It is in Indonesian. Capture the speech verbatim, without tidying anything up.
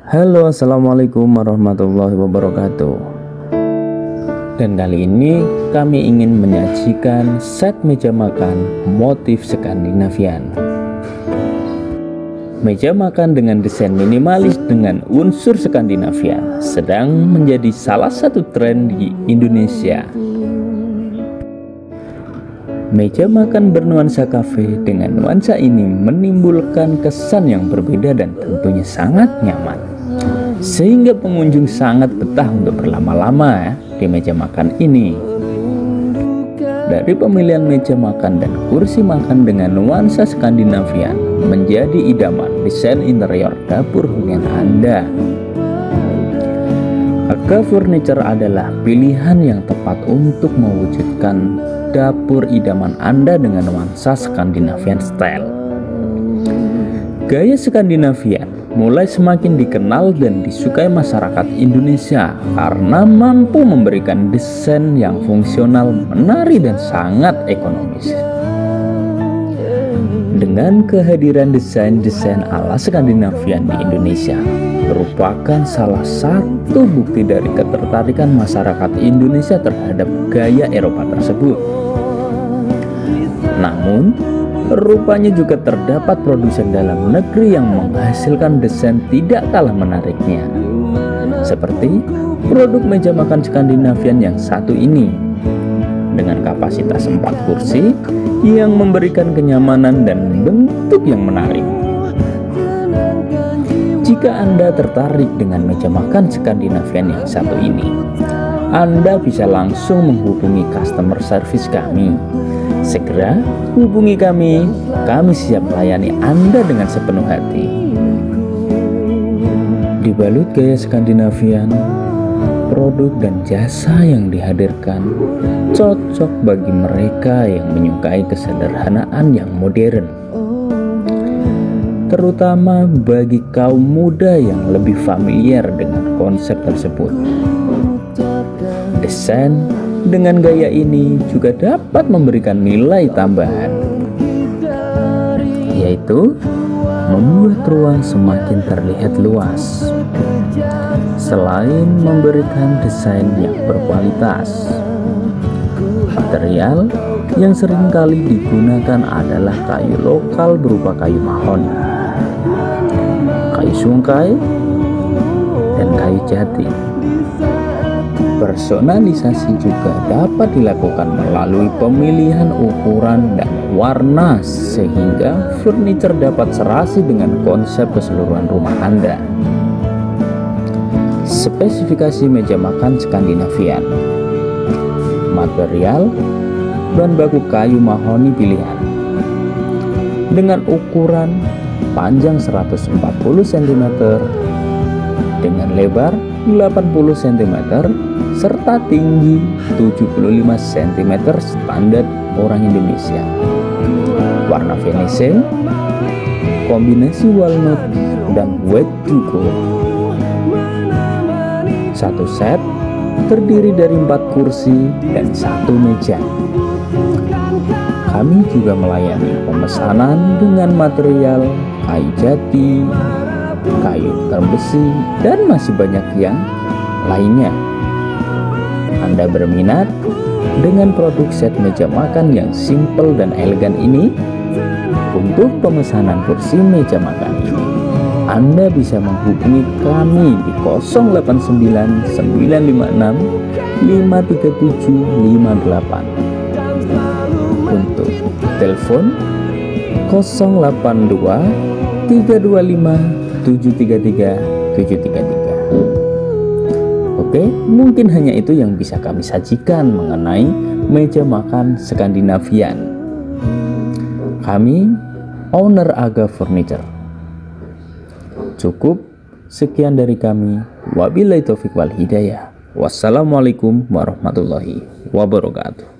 Halo, assalamualaikum warahmatullahi wabarakatuh. Dan kali ini kami ingin menyajikan set meja makan motif Skandinavian. Meja makan dengan desain minimalis dengan unsur Skandinavian sedang menjadi salah satu tren di Indonesia. Meja makan bernuansa kafe dengan nuansa ini menimbulkan kesan yang berbeda dan tentunya sangat nyaman, sehingga pengunjung sangat betah untuk berlama-lama ya, di meja makan ini. Dari pemilihan meja makan dan kursi makan dengan nuansa Skandinavian menjadi idaman desain interior dapur hunian Anda. Aga Furniture adalah pilihan yang tepat untuk mewujudkan dapur idaman Anda dengan nuansa Skandinavian style. Gaya Skandinavian mulai semakin dikenal dan disukai masyarakat Indonesia karena mampu memberikan desain yang fungsional, menarik dan sangat ekonomis. Dengan kehadiran desain-desain ala Skandinavian di Indonesia merupakan salah satu bukti dari ketertarikan masyarakat Indonesia terhadap gaya Eropa tersebut. Namun, rupanya juga terdapat produsen dalam negeri yang menghasilkan desain tidak kalah menariknya. Seperti produk meja makan Skandinavian yang satu ini, dengan kapasitas empat kursi yang memberikan kenyamanan dan bentuk yang menarik. Jika Anda tertarik dengan meja makan Skandinavian yang satu ini, Anda bisa langsung menghubungi customer service kami. Segera hubungi kami, kami siap melayani Anda dengan sepenuh hati. Dibalut gaya Skandinavian, produk dan jasa yang dihadirkan cocok bagi mereka yang menyukai kesederhanaan yang modern, terutama bagi kaum muda yang lebih familiar dengan konsep tersebut. Desain dengan gaya ini juga dapat memberikan nilai tambahan, yaitu membuat ruang semakin terlihat luas. Selain memberikan desain yang berkualitas, material yang seringkali digunakan adalah kayu lokal berupa kayu mahoni, kayu sungkai, dan kayu jati. Personalisasi juga dapat dilakukan melalui pemilihan ukuran dan warna sehingga furniture dapat serasi dengan konsep keseluruhan rumah Anda. Spesifikasi meja makan Skandinavian. Material bahan baku kayu mahoni pilihan dengan ukuran panjang seratus empat puluh sentimeter dengan lebar delapan puluh sentimeter serta tinggi tujuh puluh lima sentimeter standar orang Indonesia. Warna finishing kombinasi walnut dan white duco. Satu set terdiri dari empat kursi dan satu meja. Kami juga melayani pemesanan dengan material kayu jati, kayu terbesi, dan masih banyak yang lainnya. Anda berminat dengan produk set meja makan yang simple dan elegan ini? Untuk pemesanan kursi meja makan ini, Anda bisa menghubungi kami di nol delapan sembilan sembilan lima enam lima tiga tujuh lima delapan. Untuk telepon nol delapan dua tiga dua lima tujuh tiga tiga tujuh tiga tiga. Oke, mungkin hanya itu yang bisa kami sajikan mengenai meja makan Skandinavian. Kami owner Aga Furniture. Cukup sekian dari kami. Wabillahi taufiq wal hidayah. Wassalamualaikum warahmatullahi wabarakatuh.